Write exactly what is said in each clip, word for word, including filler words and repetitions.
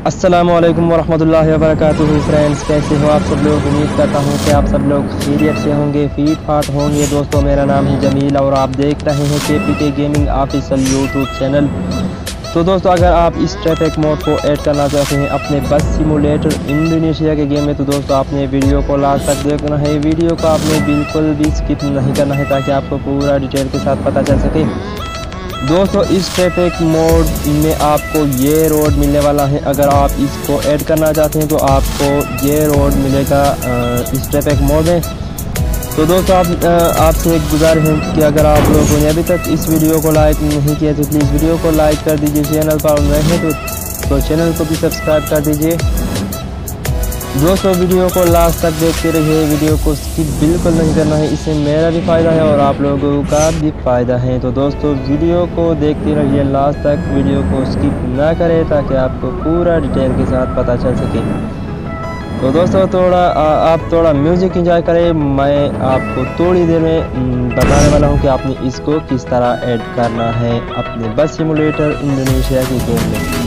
अस्सलामुअलैकुम वरहमतुल्लाहि वबरकातुहू। फ्रेंड्स, कैसे हो आप सब लोग? उम्मीद करता हूँ कि आप सब लोग खैरियत से होंगे, फीट फाट होंगे। दोस्तों, मेरा नाम है जमील और आप देख रहे हैं के पी के गेमिंग ऑफिशियल यूट्यूब चैनल। तो दोस्तों, अगर आप इस ट्रैफिक मोड को ऐड करना चाहते हैं अपने बस सिमुलेटर इंडोनेशिया के गेम में, तो दोस्तों आपने वीडियो को लास्ट तक देखना है। वीडियो को आपने बिल्कुल भी स्किप नहीं करना है ताकि आपको पूरा डिटेल के साथ पता चल सके। दोस्तों, इस ट्रैफिक मोड में आपको ये रोड मिलने वाला है। अगर आप इसको ऐड करना चाहते हैं तो आपको ये रोड मिलेगा इस ट्रैफिक मोड में। तो दोस्तों, आप आपसे एक गुजारिश है कि अगर आप लोगों ने अभी तक इस वीडियो को लाइक नहीं किया तो प्लीज़ वीडियो को लाइक कर दीजिए। चैनल पर नए हैं तो, तो चैनल को भी सब्सक्राइब कर दीजिए। दोस्तों, वीडियो को लास्ट तक देखते रहिए, वीडियो को स्किप बिल्कुल नहीं करना है। इससे मेरा भी फ़ायदा है और आप लोगों का भी फ़ायदा है। तो दोस्तों, वीडियो को देखते रहिए लास्ट तक, वीडियो को स्किप ना करें ताकि आपको पूरा डिटेल के साथ पता चल सके। तो दोस्तों, थोड़ा आप थोड़ा म्यूज़िक एंजॉय करें। मैं आपको थोड़ी देर में बताने वाला हूँ कि आपने इसको किस तरह ऐड करना है अपने बस सिमुलेटर इंडोनेशिया के गेम में।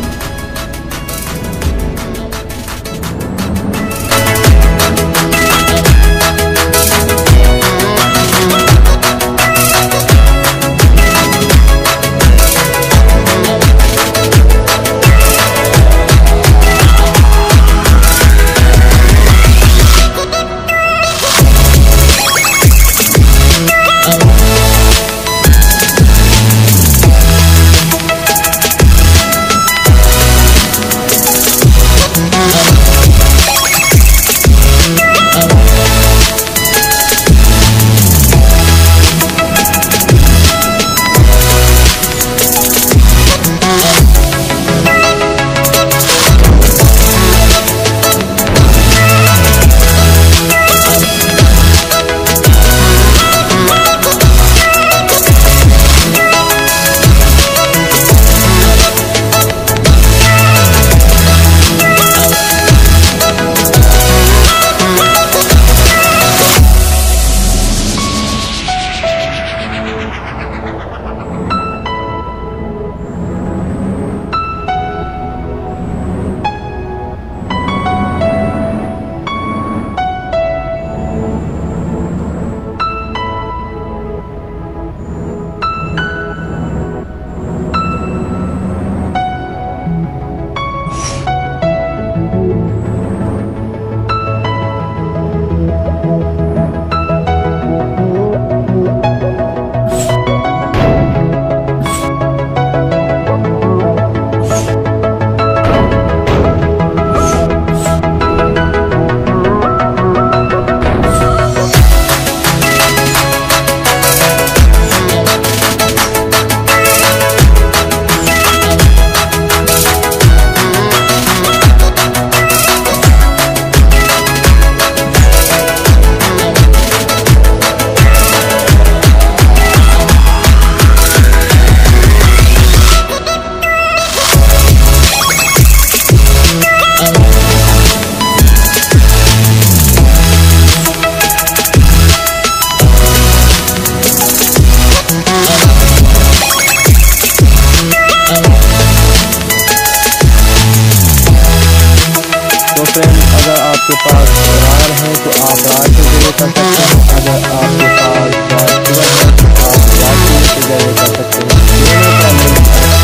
अगर आपके पास रार है तो आप रार के जरिए कर सकते हैं। अगर आपके पास जारचीवर है तो आप जारचीवर के जरिए कर सकते हैं। दोनों का लिंक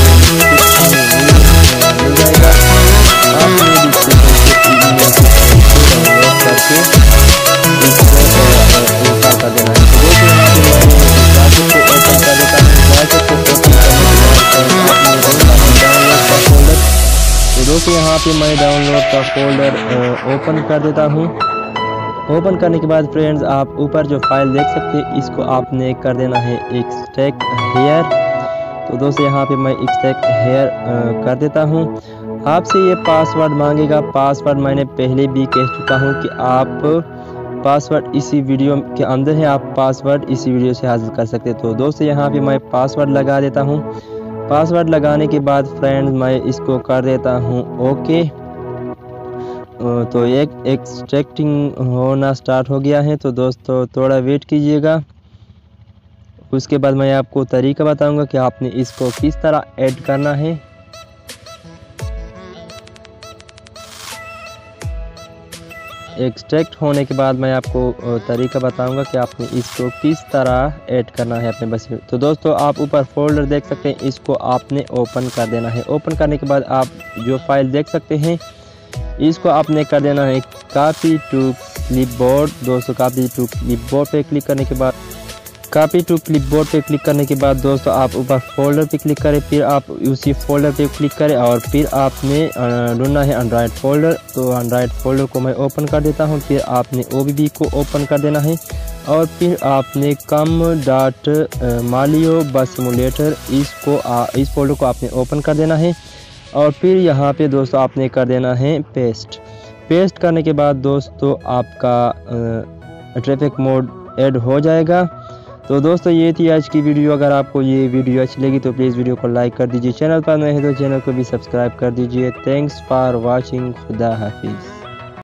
आपको मिल जाएगा। आपने डिस्क्रिप्शन से ईमेल डाउनलोड करके इसको इंस्टॉल कर देना है। तो दोस्तों, यहाँ पे मैं जारचीवर को ओपन कर देता हूँ। जारचीवर को ओपन करने के बाद आपने डाउनलोड का फोल्डर, तो दोस्तों यहाँ पे मैं डाउनलोड का फोल्डर ओपन कर देता हूँ। ओपन करने के बाद फ्रेंड्स, आप ऊपर जो फाइल देख सकते हैं, इसको आपने कर देना है एक्सट्रैक्ट हेयर। तो दोस्तों, यहाँ पे मैं एक्सट्रैक्ट हेयर कर देता हूँ। आपसे ये पासवर्ड मांगेगा। पासवर्ड मैंने पहले भी कह चुका हूँ कि आप पासवर्ड इसी वीडियो के अंदर है, आप पासवर्ड इसी वीडियो से हासिल कर सकते हैं। तो दोस्तों, यहाँ पे मैं पासवर्ड लगा देता हूँ। पासवर्ड लगाने के बाद फ्रेंड्स, मैं इसको कर देता हूँ ओके। तो एक एक्सट्रैक्टिंग होना स्टार्ट हो गया है। तो दोस्तों, थोड़ा वेट कीजिएगा। उसके बाद मैं आपको तरीका बताऊंगा कि आपने इसको किस तरह ऐड करना है। एक्सट्रैक्ट होने के बाद मैं आपको तरीका बताऊंगा कि आपने इसको किस तरह ऐड करना है अपने बस में। तो दोस्तों आप ऊपर फोल्डर देख सकते हैं, इसको आपने ओपन कर देना है। ओपन करने के बाद आप जो फाइल देख सकते हैं इसको आपने कर देना है कॉपी टू क्लिपबोर्ड। दोस्तों कॉपी टू क्लिपबोर्ड पे क्लिक करने के बाद कॉपी टू क्लिपबोर्ड पे क्लिक करने के बाद दोस्तों आप ऊपर फोल्डर पे क्लिक करें, फिर आप उसी फोल्डर पे क्लिक करें और फिर आपने ढूंढना है एंड्रॉयड फोल्डर। तो एंड्रॉयड फोल्डर को मैं ओपन कर देता हूं। फिर आपने ओबीबी को ओपन कर देना है और फिर आपने कम डॉट मालियो बस सिमुलेटर इसको आ, इस फोल्डर को आपने ओपन कर देना है और फिर यहाँ पे दोस्तों आपने कर देना है पेस्ट। पेस्ट करने के बाद दोस्तों आपका ट्रैफिक मोड ऐड हो जाएगा। तो दोस्तों ये थी आज की वीडियो। अगर आपको ये वीडियो अच्छी लगी तो प्लीज़ वीडियो को लाइक कर दीजिए। चैनल पर नए हैं तो चैनल को भी सब्सक्राइब कर दीजिए। Thanks for watching. खुदा हाफिज़।